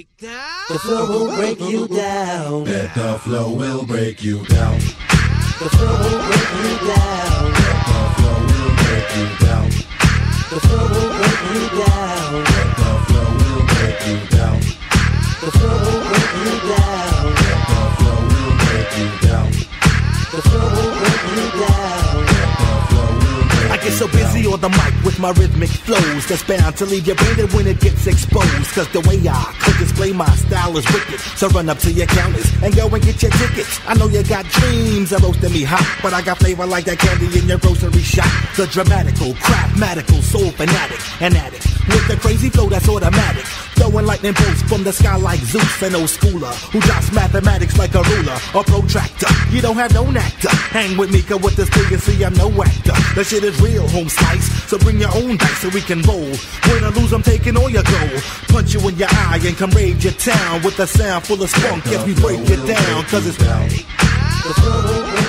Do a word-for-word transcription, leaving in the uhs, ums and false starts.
breakdown. The flow will break you down. Bet the flow will break you down. The flow will break you down. Bet the flow will break you down. The flow will break you down. Bet the flow will break you down. The flow will break you down. Bet the flow will break you down. The flow will break you down. Bet the flow will break I get so busy on the mic with my rhythmic flows that's bound to leave you branded when it gets exposed. Cause the way I could display my style is wicked. So run up to your counters and go and get your tickets. I know you got dreams of roasting me hot, but I got flavor like that candy in your grocery shop. The dramatical, craftmatical, soul fanatic, an addict with the crazy flow that's automatic. Throwing lightning bolts from the sky like Zeus, an old schooler who drops mathematics like a ruler or protractor. You don't have no nectar. Hang with me, cause with this thing you see I'm no actor. The shit is real, home slice. So bring your own dice so we can roll. Win or lose, I'm taking all your gold. Punch you in your eye and come raid your town with a sound full of spunk as we break it down. Cause it's the flow will break